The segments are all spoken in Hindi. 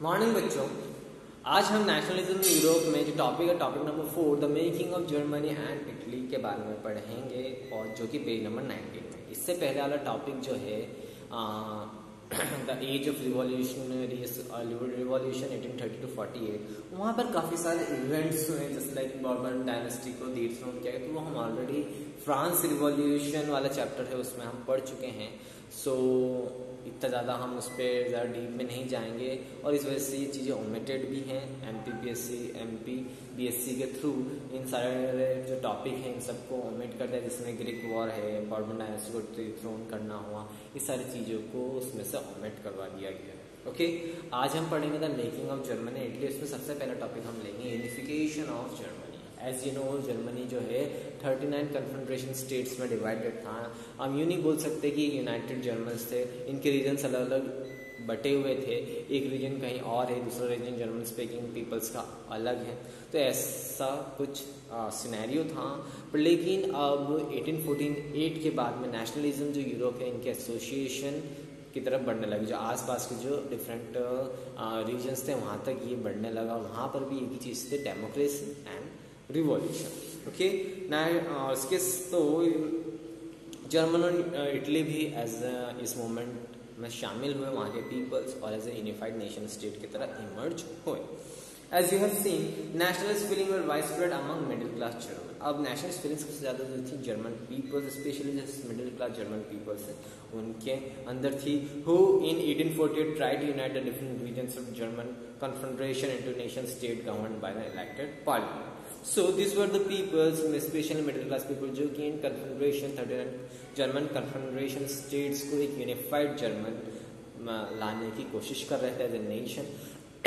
मॉर्निंग बच्चों, आज हम नेशनलिज्म यूरोप में जो टॉपिक है, topic number 4 the making of Germany and Italy के बारे में पढ़ेंगे, और जो कि पेज नंबर 19 में। इससे पहले वाला टॉपिक जो है the age of revolution 1830 to 48, वहाँ पर काफ़ी सारे इवेंट्स हुए जैसे लाइक बॉर्बन डायनेस्टी को डिथ्रोन किया गया। तो वो हम ऑलरेडी फ्रांस रिवॉल्यूशन वाला चैप्टर है उसमें हम पढ़ चुके हैं। सो इतना ज़्यादा हम उस पर ज़्यादा डीप में नहीं जाएंगे, और इस वजह से ये चीज़ें ओमिटेड भी हैं MPPSC MPBSC के थ्रू। इन सारे जो टॉपिक हैं इन सबको ओमिट करता है, जिसमें ग्रीक वॉर है, बॉर्बन डायनेस्टी को डिथ्रोन करना हुआ, इस सारी चीज़ों को उसमें से ओमिट करवा दिया गया। ओके, आज हम पढ़ेंगे the making of Germany Italy. इसमें सबसे पहला टॉपिक हम लेंगे unification of Germany. As you know, Germany जो है 39 कन्फेडरेशन स्टेट्स में डिवाइडेड था। हम यूँ नहीं बोल सकते कि यूनाइटेड जर्मन्स थे, इनके रीजन्स अलग अलग बटे हुए थे। एक रीजन कहीं और है, दूसरा रीजन जर्मन स्पीकिंग पीपल्स का अलग है। तो ऐसा कुछ सिनेरियो था। पर लेकिन अब 1848 के बाद में नेशनलिज्म जो यूरोप है इनके एसोसिएशन की तरफ बढ़ने लगी। जो आसपास के जो डिफरेंट रीजन्स थे वहाँ तक ये बढ़ने लगा। वहाँ पर भी एक ही चीज़ थे, डेमोक्रेसी एंड रिवॉल्यूशन। ओके ना, इसके तो जर्मन और इटली भी एज इस मूवमेंट में शामिल हुए, वहाँ के पीपल्स, और as a unified nation state की तरह इमर्ज हुए। As you have seen, nationalist feeling were widespread among middle class German. अब nationalist feelings सबसे ज़्यादा जो थी जर्मन पीपल्स, स्पेशली जो मिडिल क्लास जर्मन पीपल्स हैं उनके अंदर थी, who in 1848 tried to unite the different regions of German Confederation into nation state governed by the elected parliament. So these were the peoples, especially middle class people, जो कि इन confederation 39 जर्मन confederation states को एक यूनिफाइड जर्मन लाने की कोशिश कर रहे थे एज ए नेशन,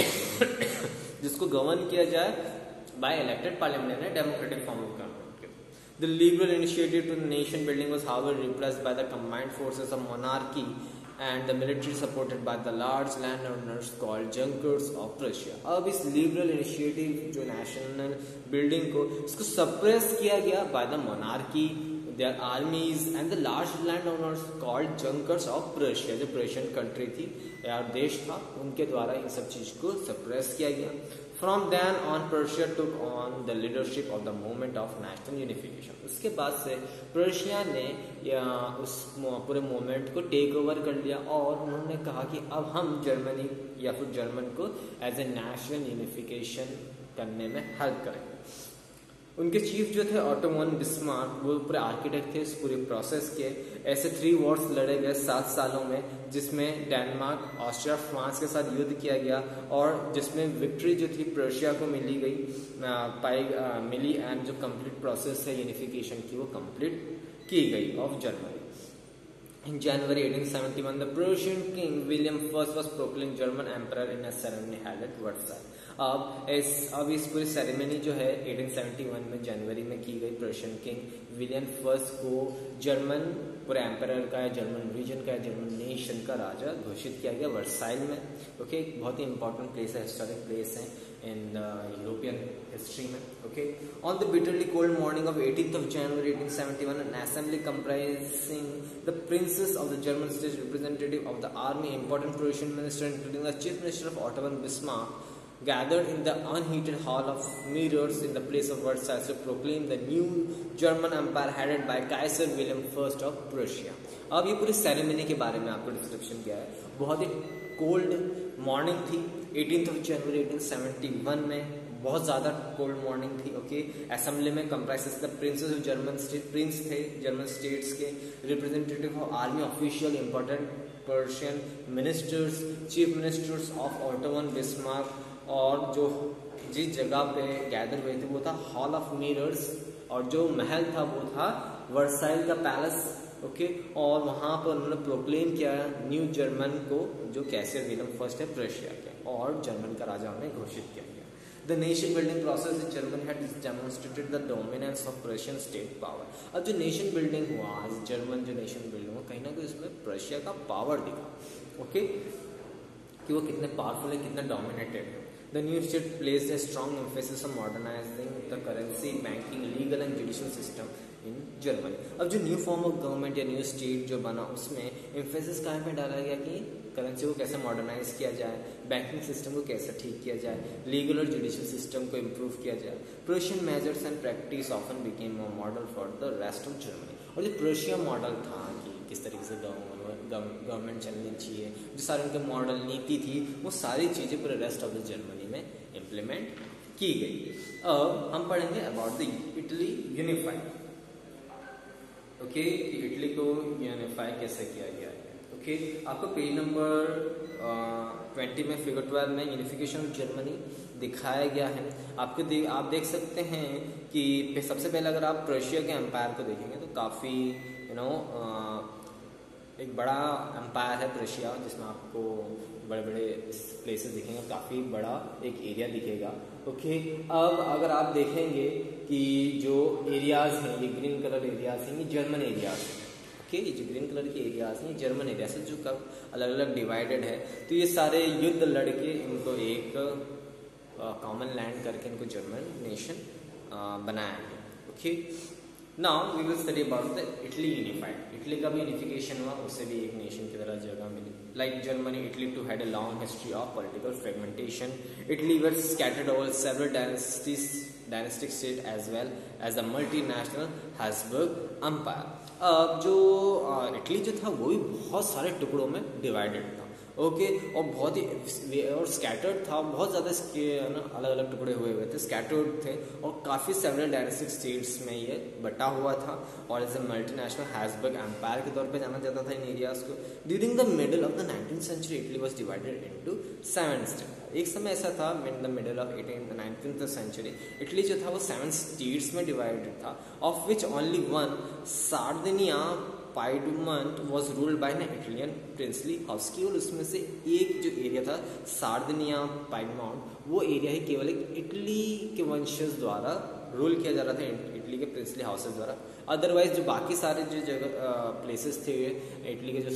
जिसको गवर्न किया जाए बाय इलेक्टेड पार्लियामेंट ने democratic form of government. The liberal initiative to nation building was however repressed by the combined forces of monarchy and the military supported by the large land owners called junkers of Russia. अब इस लिबरल इनिशिएटिव जो नेशनल बिल्डिंग को इसको सप्रेस किया गया by the monarchy, their armies and the large landowners called junkers of Prussia, जो पर्शियन कंट्री थी या देश था, उनके द्वारा इन सब चीज को सप्रेस किया गया। From then on, Prussia took on the leadership of the movement of national unification. उसके बाद से पर्शिया ने उस पूरे मूवमेंट को टेक ओवर कर लिया, और उन्होंने कहा कि अब हम जर्मनी या फिर जर्मन को एज ए नेशनल यूनिफिकेशन करने में हेल्प करेंगे। उनके चीफ जो थे ऑटोमन बिस्मार्क, वो पूरे आर्किटेक्ट थे इस पूरे प्रोसेस के। ऐसे 3 वॉर्स लड़े गए 7 सालों में, जिसमें डेनमार्क, ऑस्ट्रिया, फ्रांस के साथ युद्ध किया गया, और जिसमें विक्ट्री जो थी पर्शिया को मिली, एंड जो कंप्लीट प्रोसेस है यूनिफिकेशन की वो कंप्लीट की गई of Germany. In January 1871, the Prussian king William I was proclaimed German emperor in a ceremony held at Versailles. अब इस पूरी सेरेमनी जो है 1871 में जनवरी में की गई, पर्शियन किंग विलियम फर्स्ट को जर्मन पूरे एम्परर का या जर्मन रीजन का या जर्मन नेशन का राजा घोषित किया गया वर्साइल में। ओके, बहुत ही इंपॉर्टेंट प्लेस है, हिस्टोरिक प्लेस है इन यूरोपियन हिस्ट्री में। Okay, on the bitterly cold morning of 18th of January 1871, an assembly comprising the princes of the German state, representative of the army, important Prussian minister, including the chief minister of Otto von Bismarck, gathered in the unheated hall of mirrors in the place of Versailles to proclaim the new German empire headed by Kaiser William I of Prussia. अब ये पूरी सेरेमनी के बारे में आपको डिस्क्रिप्शन किया है। बहुत ही कोल्ड मॉर्निंग थी 18th of January 1871 में, बहुत ज़्यादा कोल्ड मॉर्निंग थी। ओके, असेंबली में comprises the princes of German state, prince थे जर्मन स्टेट्स के, representative of army official, important Persian ministers, chief ministers of Otto von Bismarck, और जो जिस जगह पे गैदर हुए थे वो था हॉल ऑफ मिरर्स, और जो महल था वो था वर्साइल का पैलेस। ओके, और वहाँ पर उन्होंने प्रोक्लेम किया न्यू जर्मन को, जो कैसर विलियम फर्स्ट है पर्शिया के, और जर्मन का राजा उन्हें घोषित किया गया। The nation building process in Germany had demonstrated the dominance of Prussian state power. अब जो नेशन बिल्डिंग हुआ, जर्मन जो नेशन बिल्डिंग हुआ, कहीं ना कहीं उसमें पर्शिया का पावर दिखा। ओके, कि वो कितने पावरफुल है, कितना डोमिनेटेड है। The new state placed a strong emphasis on modernizing the currency, banking, legal and judicial system in Germany. अब जो न्यू फॉर्म ऑफ गवर्नमेंट या न्यू स्टेट जो बना उसमें एम्फेसिस कहाँ पे डाला गया कि करेंसी को कैसे मॉडर्नाइज किया जाए, बैंकिंग सिस्टम को कैसे ठीक किया जाए, लीगल और जुडिशियल सिस्टम को इम्प्रूव किया जाए। Prussian measures and practice often became a model for the rest of Germany. और जो प्रोशिया मॉडल था कि किस तरीके से गवर्नमेंट चलनी चाहिए, जो सारे उनके मॉडल नीति थी, वो सारी चीज़ें पूरे रेस्ट ऑफ द जर्मनी में इम्प्लीमेंट की गई। अब हम पढ़ेंगे about the Italy unified. Okay, Italy को यूनिफाई कैसे किया गया है। ओके, आपको पेज नंबर 20 में फिगर 12 में यूनिफिकेशन ऑफ जर्मनी दिखाया गया है। आप देख सकते हैं कि सबसे पहले अगर आप रशिया के एम्पायर को देखेंगे तो काफ़ी एक बड़ा एम्पायर है रशिया, जिसमें आपको बड़े बड़े प्लेसेस दिखेंगे, काफ़ी बड़ा एक एरिया दिखेगा। ओके, अब अगर आप देखेंगे कि जो एरियाज़ हैं, ये ग्रीन कलर एरियाज़ हैं, ये जर्मन एरियाज़ हैं। ओके, ये जो ग्रीन कलर के एरियाज़ हैं, जर्मन एरिया से जो कब अलग अलग डिवाइडेड है, तो ये सारे युद्ध लड़के इनको एक कॉमन लैंड करके इनको जर्मन नेशन बनाया है। Okay, now we will study about the Italy unified. Italy का भी यूनिफिकेशन हुआ, उससे भी एक नेशन की तरह जगह मिली। Like Germany, Italy too had a long history of political fragmentation. Italy were scattered over several dynastic states as well as the multinational Habsburg Empire. अब जो इटली जो था वो भी बहुत सारे टुकड़ों में डिवाइडेड था। ओके, और बहुत ही और स्कैटर्ड था, बहुत ज़्यादा इसके अलग अलग टुकड़े हुए थे, स्कैटर्ड थे, और काफ़ी सेवरल डायनेस्टिक स्टेट्स में ये बटा हुआ था। और as a multinational Habsburg empire के तौर पे जाना जाता था इन एरियाज को। During the middle of the 19th century Italy was divided into 7 states. एक समय ऐसा था in the middle of 19th century Italy जो था वो 7 स्टेट्स में डिवाइडेड था, of which only one Sardinia Piedmont was ruled by an Italian princely house. केवल उसमें से एक जो एरिया था सार्डिनिया पाइडमंट, वो एरिया ही केवल एक इटली के वंशज द्वारा रूल किया जा रहा था, इटली के प्रिंसली हाउसेस द्वारा। अदरवाइज जो बाकी सारे जो जगह प्लेसेस थे इटली के, जो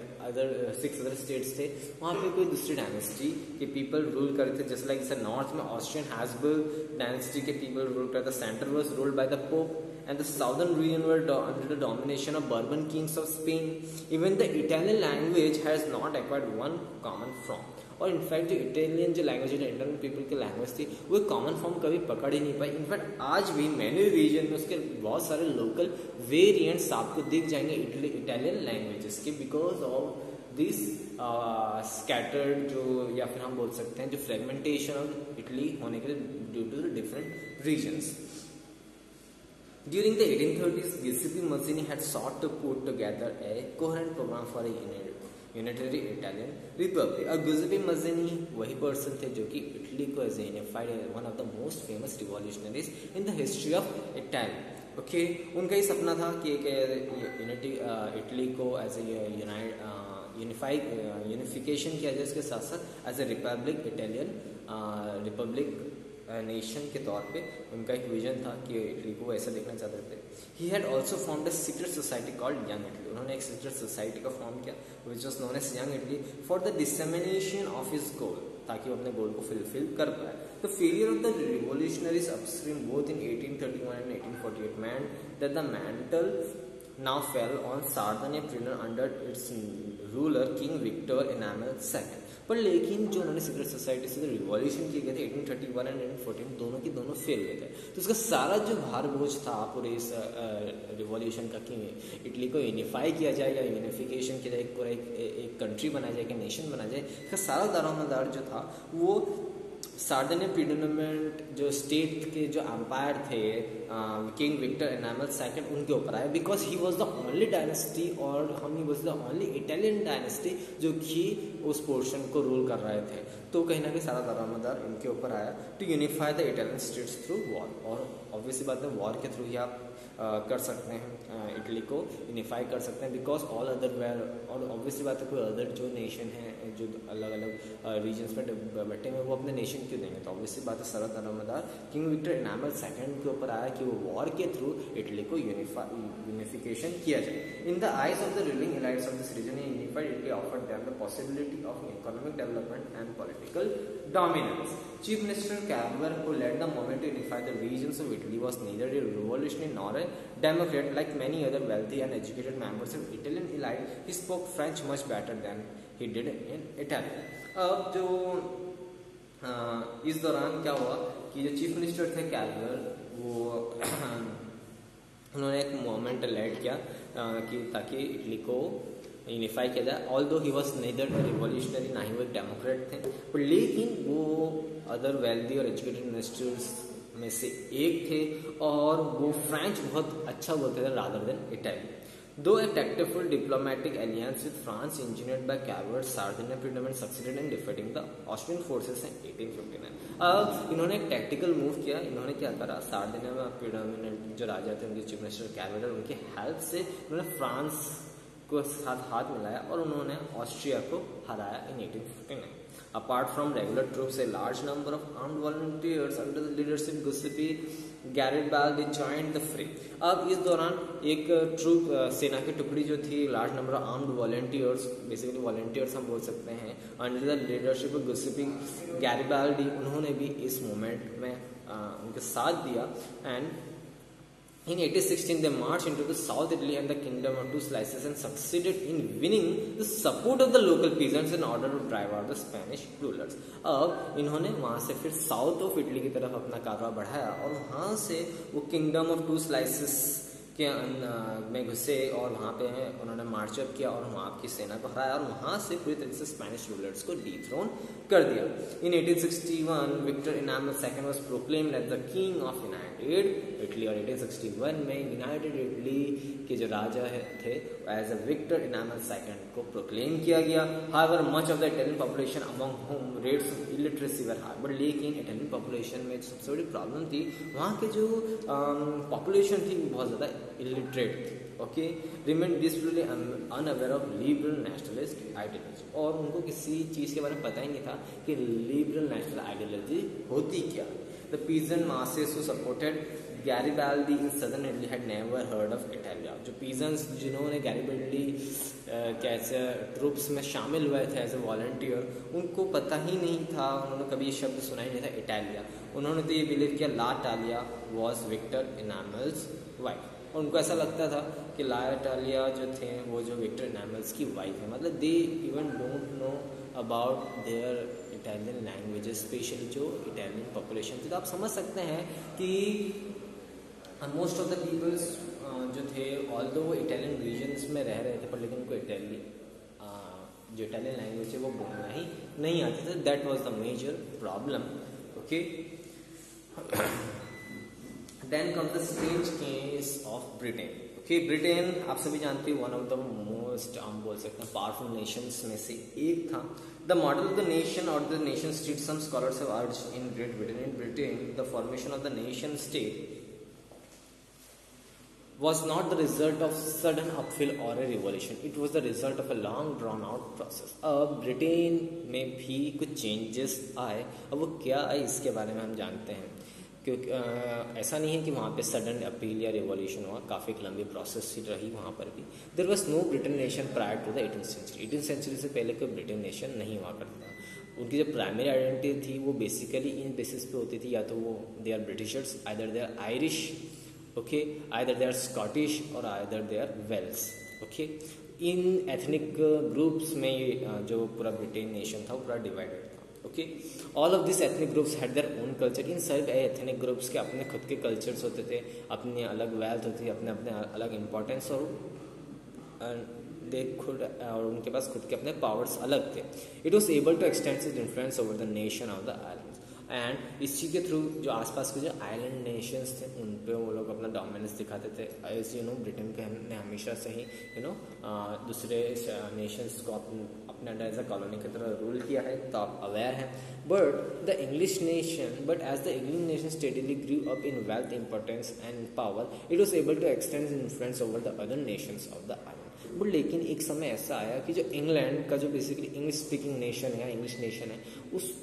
6 अदर स्टेट्स थे, वहाँ पे कोई दूसरी डायनेस्टी के पीपल रूल करते थे। जैसे लाइक जैसे नॉर्थ में ऑस्ट्रियन हैब्सबर्ग डायनेस्टी के पीपल रूल करते, centre was ruled by the pope and the southern region were under the domination of Bourbon kings of Spain. Even the Italian language has not acquired one common form. और इनफैक्ट जो इटालियन जो लैंग्वेज है, इंटरनल पीपल की लैंग्वेज थी, वो कॉमन फॉर्म कभी पकड़ ही नहीं पाई। इनफैक्ट आज भी मैनी रीजन में उसके बहुत सारे लोकल वेरिएंट्स आपको दिख जाएंगे इटालियन लैंग्वेजेस के, बिकॉज ऑफ दिस स्कैटर्ड जो, या फिर हम बोल सकते हैं जो फ्रेगमेंटेशन ऑफ इटली होने के लिए due to the different regions. During the 1830s, Giuseppe Mazzini had sought to put together a coherent program for a unitary Italian republic. अब Giuseppe Mazzini वही पर्सन थे जो कि इटली को as a unified, one of the most famous revolutionaries in the history of Italy. Okay, उनका ही सपना था कि इटली को एज ए यूनिफिकेशन किया जाए, इसके साथ साथ as a republic, Italian republic nation के तौर पे उनका एक विजन था कि इटली को ऐसा देखना चाहते थे। He had also formed a secret society called Young Italy. उन्होंने एक सीक्रेट सोसाइटी का फॉर्म किया which was known as Young Italy for the dissemination of his goal, ताकि वो अपने गोल को फुलफिल कर पाए। तो failure of the revolutionaries upstream both in 1831 and 1848 meant that the mantle now fell on Sardinia Peninsula under its ruler King Victor Emmanuel II। पर लेकिन जो उन्होंने सीक्रेट सोसाइटी से रिवॉल्यूशन किए गए थे 1831 एंड 1814, दोनों के दोनों फेल गए थे। तो उसका सारा जो भार बोझ था पूरे इस रिवॉल्यूशन का कि इटली को यूनिफाई किया जाए या यूनिफिकेशन किया जाए, पूरा एक कंट्री बनाया जाए, एक नेशन बनाया जाए, इसका सारा दारोमदार जो था वो सार्डिनिया प्रीडोमिनेंट जो स्टेट के जो एम्पायर थे किंग विक्टर एनामल II उनके ऊपर आया, because he was the only dynasty और he was the only Italian dynasty जो कि उस पोर्शन को रूल कर रहे थे। तो कहीं ना कहीं सारा दारोमदार इनके ऊपर आया to unify the Italian states through war. और ऑब्वियसली बात है वॉर के थ्रू ही आप कर सकते हैं इटली को यूनिफाई कर सकते हैं, बिकॉज ऑल अदर वेयर, और ऑब्वियसली बात है कोई अदर जो नेशन है जो अलग अलग रीजन्स में बटे में वो अपने नेशन क्यों देंगे। तो ऑब्वियसली बात है सारा दारोमदार किंग विक्टर एनामल II के ऊपर आया कि वो वॉर के थ्रू इटली को यूनिफिकेशन किया जाए। In the eyes of the ruling elites of this region unified Italy offered them the possibility of economic development and political dominance. Chief Minister Cavour, who led the movement to unify the regions of Italy, was neither a revolutionary nor a democrat. Like many other wealthy and educated members of Italian elite, he spoke French much better than he did in Italian. अब जो इस दौरान क्या हुआ कि जो चीफ मिनिस्टर थे कैलवर, वो उन्होंने एक मूवमेंट लेड किया कि ताकि इटली को यूनिफाई किया जाए. Although he was neither revolutionary, ना ही वो एक डेमोक्रेट थे, पर लेकिन वो अदर वेल्दी और एजुकेटेड मिनिस्टर्स में से एक थे और वो फ्रेंच बहुत अच्छा बोलते थे rather than Italian. Though a tactful diplomatic alliance with France engineered by Cavour, Sardinia predominant succeeded in defeating the Austrian forces in 1859. अब इन्होंने एक टैक्टिकल मूव किया. इन्होंने क्या करा, सार्डिनिया में प्रीडोमिनेंट जो राजा थे उनके चीफ मिनिस्टर कैवोर, उनकी हेल्प से उन्होंने फ्रांस को साथ हाथ मिलाया और उन्होंने ऑस्ट्रिया को हराया इन 1859. Apart from regular troops, a large number of armed volunteers under the leadership Giuseppe Garibaldi joined the fray. अब इस दौरान एक ट्रूप सेना की टुकड़ी जो थी, large number of armed volunteers, basically volunteers हम बोल सकते हैं, under the leadership of Giuseppe Garibaldi, उन्होंने भी इस मूवमेंट में उनके साथ दिया. And in 1816 they marched into the South Italy and the kingdom of two slices and succeeded in winning the support of the local peasants in order to drive out the Spanish rulers. अब इन्होंने वहाँ से फिर साउथ ऑफ इटली की तरफ अपना कारवा बढ़ाया और वहाँ से वो किंगडम ऑफ टू स्लाइसेस के में घुसे और वहाँ पे उन्होंने मार्चअप किया और वहाँ की सेना को हराया और वहाँ से पूरी तरीके से स्पेनिश रूलर्स को डिथ्रोन कर दिया. In 1861 Victor Emmanuel second was proclaimed as the king of united Italy और 1861 में यूनाइटेड इटली के जो राजा थे as a Victor Emmanuel second को प्रोक्लेम किया गया. However much of the Italian population among home rates of illiteracy were high, but लेकिन इटालियन पॉपुलेशन में सबसे बड़ी प्रॉब्लम थी वहाँ के जो पॉपुलेशन थी वो बहुत ज़्यादा इलिटरेट थी. Okay, remain disputedly unaware of liberal nationalist ideology, और उनको किसी चीज़ के बारे में पता ही नहीं था कि लिबरल नेशनल आइडियोलॉजी होती क्या. The peasant masses who supported Garibaldi in southern Italy had never heard of Italia. जो पीजन्स जिन्होंने गैरिबाल्डी कैसे ट्रूप्स में शामिल हुए थे एज ए वॉलंटियर, उनको पता ही नहीं था, उन्होंने कभी ये शब्द सुना ही नहीं था इटालिया. उन्होंने तो ये बिलीव किया la Italia was Victor Emmanuel's wife, और उनको ऐसा लगता था कि ला इटालिया जो थे वो जो विक्टर इनामल्स की वाइफ है. मतलब they even don't know about their Italian languages, specially जो इटालियन पॉपुलेशन थी. तो आप समझ सकते हैं कि मोस्ट ऑफ द पीपल्स जो थे ऑल्दो वो इटालियन रीजन्स में रह रहे थे, पर लेकिन उनको जो इटालियन लैंग्वेज है वो बोलना ही नहीं आती थी. That was the major problem. Okay, then comes the strange case of Britain. Okay, Britain आप सभी जानते हैं वन ऑफ द मोस्ट, हम बोल सकते हैं पावरफुल नेशंस में से एक था. The model of the nation और the nation state, some scholars have argued in Great Britain. In Britain the formation of the nation state was not the result of sudden uphill or a revolution. It was the result of a long drawn out process. अब ब्रिटेन में भी कुछ चेंजेस आए. अब वो क्या आए इसके बारे में हम जानते हैं, क्योंकि ऐसा नहीं है कि वहाँ पे सडन अपील या रिवॉल्यूशन हुआ, काफ़ी लंबी प्रोसेस रही वहाँ पर भी. There was no Britain nation prior to the 18th century. 18th century से पहले कोई ब्रिटेन नेशन नहीं हुआ करता. उनकी जो प्राइमरी आइडेंटिटी थी वो बेसिकली इन बेसिस पे होती थी, या तो वो they are Britishers, either they are Irish, okay, either they are Scottish और either they are Wales. Okay, इन एथनिक ग्रुप्स में ये जो पूरा ब्रिटेन नेशन था वो पूरा डिवाइडेड था. Okay, all of this ethnic groups had their own culture. इन सभी एथनिक ग्रुप्स के अपने खुद के कल्चर्स होते थे, अपनी अलग वेल्थ होती थी, अपने अपने अलग इम्पोर्टेंस, और दे खुद, और उनके पास खुद के अपने पावर्स अलग थे. It was able to extend its influence over the nation of the island. And इसी के थ्रू जो आसपास के जो आइलैंड नेशंस थे उन पे वो लोग अपना डोमिनेंस दिखाते थे. एज यू नो, ब्रिटेन ने हमेशा से ही दूसरे नेशंस को अपने अंडर एज अ कॉलोनी की तरह रूल किया है, तो आप अवेयर हैं. But the English nation, but as the English nation steadily grew up in wealth, importance and power, it was able to extend influence over the other nations of the island. But लेकिन एक समय ऐसा आया कि जो इंग्लैंड का जो बेसिकली इंग्लिश स्पीकिंग नेशन है या इंग्लिश नेशन है,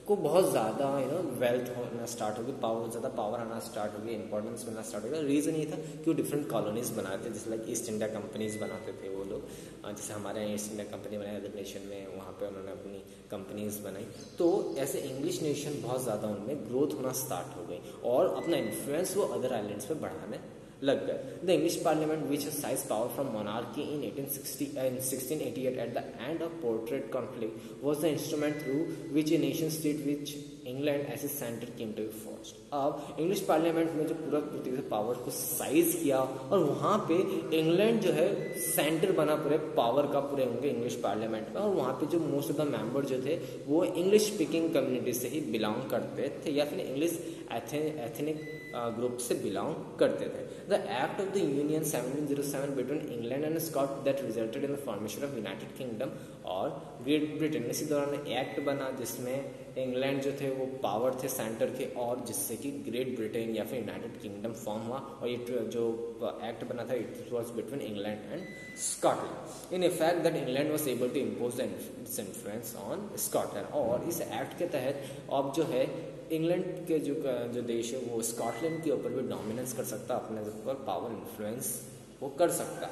को बहुत ज़्यादा वेल्थ होना स्टार्ट होगी, ज़्यादा पावर आना स्टार्ट होगी, इंपॉर्टेंस मिलना स्टार्ट होगा। रीज़न ये था कि वो डिफरेंट कॉलोनीज बनाते थे, जैसे लाइक ईस्ट इंडिया कंपनीज बनाते थे वो लोग, जैसे हमारे यहाँ ईस्ट इंडिया कंपनी बनाई अदर नेशन में, वहाँ पे उन्होंने अपनी कंपनीज बनाई। तो ऐसे इंग्लिश नेशन बहुत ज़्यादा उनमें ग्रोथ होना स्टार्ट हो गई और अपना इन्फ्लुएंस वो अदर आइलैंड्स पे बढ़ाने लग गए। The English parliament which seized power from monarchy in 1688 at the end of portrait conflict was the instrument through which a nation state which England at a centre came to be first. अब इंग्लिश पार्लियामेंट में जो पूरा तरीके से पावर को साइज किया और वहाँ पे इंग्लैंड जो है सेंटर बना पूरे पावर का, पूरे होंगे इंग्लिश पार्लियामेंट में। और वहाँ पे जो मोस्ट ऑफ द मेंबर जो थे वो इंग्लिश स्पीकिंग कम्युनिटी से ही बिलोंग करते थे या फिर इंग्लिश एथनिक ग्रुप से बिलोंग करते थे। The act of the union 1707 between England and Scot that resulted in the formation of United Kingdom और ग्रेट ब्रिटेन, इसी दौरान एक्ट बना जिसमें इंग्लैंड जो थे वो पावर थे सेंटर के और जिससे कि ग्रेट ब्रिटेन या फिर यूनाइटेड किंगडम फॉर्म हुआ। और ये जो एक्ट बना था it was between England and Scotland. In effect that England was able to impose its influence on Scotland. और इस एक्ट के तहत अब जो है इंग्लैंड के जो देश है वो स्कॉटलैंड के ऊपर भी डोमिनेंस कर सकता, अपने ऊपर पावर इन्फ्लुएंस वो कर सकता।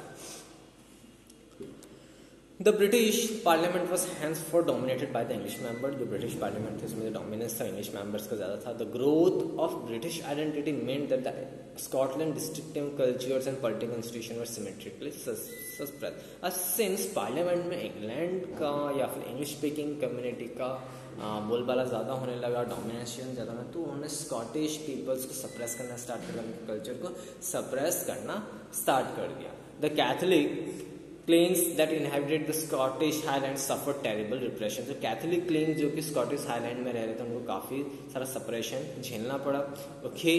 The British parliament was henceforth dominated by the English member। जो ब्रिटिश पार्लियामेंट थी उसमें डोमिनेंस था इंग्लिश मेंबर्स का ज़्यादा था। The growth of British identity meant that the Scotland distinctive cultures and political institutions were symmetrically suppressed। Since parliament में इंग्लैंड का या फिर इंग्लिश स्पीकिंग कम्युनिटी का बोलबाला ज़्यादा होने लगा, डोमिनेशन ज़्यादा होने, तो उन्होंने स्कॉटिश पीपल्स को सप्रेस करना स्टार्ट कर दिया, उनके कल्चर को सप्रेस करना स्टार्ट कर दिया। The Catholic claims that inhabited the Scottish highland suffer terrible repression. जो कैथलिक क्लेम्स जो कि स्कॉटिश हाईलैंड में रह रहे थे उनको काफ़ी सारा सप्रेशन झेलना पड़ा। Okay,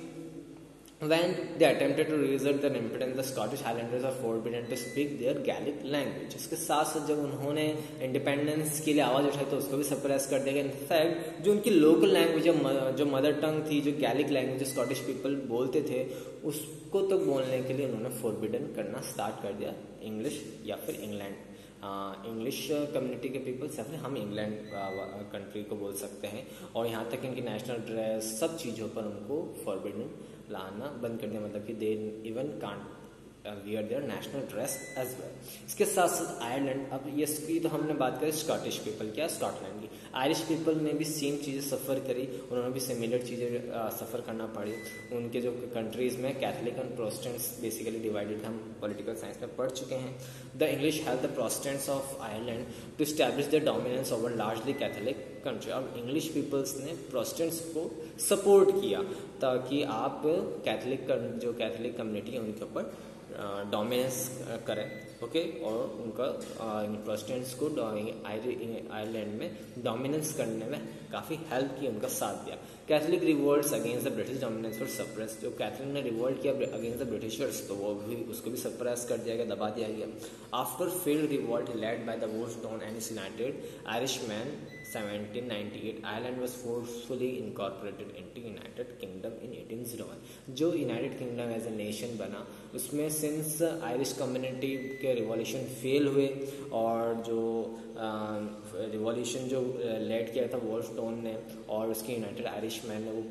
when they attempted to resist the independence, the Scottish Highlanders are forbidden to speak their Gaelic language। इसके साथ साथ जब उन्होंने इंडिपेंडेंस के लिए आवाज़ उठाई तो उसको भी सप्रेस कर दिया गया। इनफैक्ट जो उनकी लोकल लैंग्वेज जो मदर टंग थी, जो गैलिक लैंग्वेज स्कॉटिश पीपल बोलते थे, उसको तो बोलने के लिए उन्होंने फोरबिडन करना स्टार्ट कर दिया इंग्लिश या फिर इंग्लैंड इंग्लिश कम्युनिटी के पीपल्स या फिर हम इंग्लैंड कंट्री को बोल सकते हैं। और यहाँ तक इनकी नेशनल ड्रेस सब चीज़ों पर उनको फॉरबिडन लाना बंद कर दिया, मतलब कि they even can't wear their national dress as well. इसके साथ साथ आयरलैंड, अब इसकी तो हमने बात करी स्कॉटिश पीपल, क्या स्कॉटलैंड की, आयरिश पीपल ने भी सेम चीज़ें सफ़र करी, उन्होंने भी सिमिलर चीज़ें सफ़र करना पड़ी। उनके जो कंट्रीज़ में Catholic and Protestants basically divided, हम पॉलिटिकल साइंस में पढ़ चुके हैं। The English help the Protestants of Ireland to establish the dominance over largely Catholic country. और इंग्लिश पीपल्स ने प्रोटेस्टेंट्स को सपोर्ट किया ताकि आप जो कैथलिक कम्युनिटी है उनके ऊपर डोमिनेंस करें। ओके, और उनका प्रोटेस्टेंट्स को आयरलैंड में डोमिनेंस करने में काफ़ी हेल्प की, उनका साथ दिया। Catholic revolts against the British dominance for suppress. जो कैथलिक ने रिवोल्ट किया अगेंस्ट द ब्रिटिशर्स तो वो भी उसको भी सप्रेस कर दिया गया, दबा दिया गया। After failed revolt led by the Wolfe Tone and his United Irishman 1798 Ireland was forcefully incorporated into United Kingdom in 1801। जो United Kingdom as a nation बना उसमें सिंस आयरिश कम्युनिटी के रिवॉल्यूशन फेल हुए और जो रिवॉल्यूशन जो लेड किया था वुल्फस्टोन ने और उसके यूनाइटेड आयरिशमैन ने वो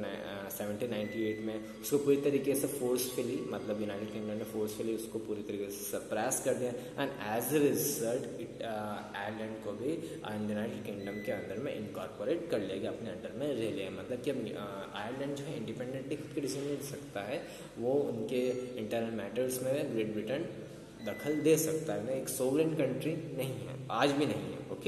1798 में उसको पूरी तरीके से फोर्सफुली, मतलब यूनाइटेड किंगडम ने फोर्सफुली उसको पूरी तरीके से सप्रेस कर दिया and as a result it Ireland को भी यूनाइटेड किंगडम के अंदर में इनकॉर्पोरेट कर लिया गया, अपने अंडर में ले लिया। मतलब कि आयरलैंड जो है इंडिपेंडेंटली खुद के डिसीजन ले सकता है, वो उनके इंटरनल मैटर्स में ग्रेट ब्रिटेन दखल दे सकता है, एक सोवरेन कंट्री नहीं है, आज भी नहीं है। Okay,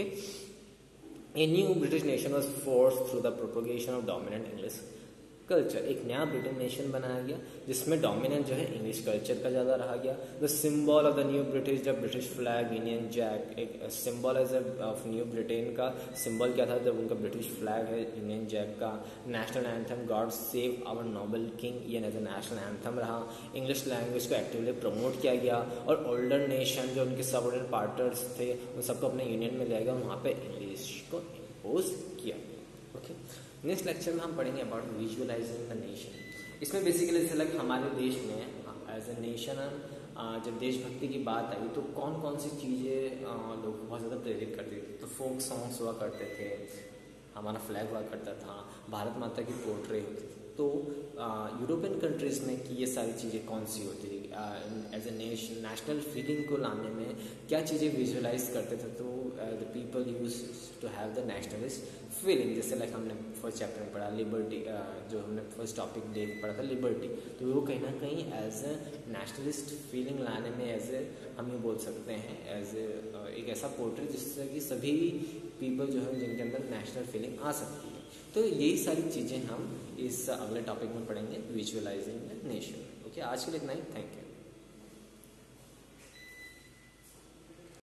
a new British nation was forced through the propagation of dominant English culture. एक नया ब्रिटेन नेशन बनाया गया जिसमें डोमिनेंट जो है इंग्लिश कल्चर का ज़्यादा रहा गया। The symbol of the new British, जब ब्रिटिश फ्लैग, यूनियन जैक, एक symbol as of new Britain का सिंबल क्या था, जब उनका ब्रिटिश फ्लैग है, यूनियन जैक का। National anthem God save our noble king, ये एज ए नेशनल एंथम रहा। इंग्लिश लैंग्वेज को एक्टिवली प्रमोट किया गया और ओल्डर नेशन जो उनके सबऑर्डिनेट पार्टनर्स थे उन सबको अपने यूनियन में लिया गया, वहाँ पे इंग्लिश को इम्पोज किया। ओके, नेक्स्ट लेक्चर में हम पढ़ेंगे अबाउट विजुअलाइजिंग द नेशन। इसमें बेसिकली जैसे लाइक हमारे देश में एज ए नेशन जब देशभक्ति की बात आई तो कौन कौन सी चीज़ें लोगों को बहुत ज़्यादा प्रेरित करती थी। तो फोक सॉन्ग्स हुआ करते थे, हमारा फ्लैग हुआ करता था, भारत माता की पोर्ट्रेट होती थी। तो यूरोपियन कंट्रीज़ में कि ये सारी चीज़ें कौन सी होती थी, एज ए नेशनल फीलिंग को लाने में क्या चीज़ें विजुअलाइज करते थे। तो the people use to have the nationalist feeling, जैसे लाइक हमने फर्स्ट चैप्टर में पढ़ा लिबर्टी, जो हमने फर्स्ट टॉपिक पढ़ा था लिबर्टी, तो वो कहीं ना कहीं एज ए नेशनलिस्ट फीलिंग लाने में एज ए हम ये बोल सकते हैं एज ए एक ऐसा पोर्ट्रेट जिससे कि सभी पीपल जो है जिनके अंदर नेशनल फीलिंग आ सकती है। तो यही सारी चीज़ें हम इस अगले टॉपिक में पढ़ेंगे, विजुअलाइजिंग द नेशन। ओके, आज के लिए इतना ही, थैंक यू।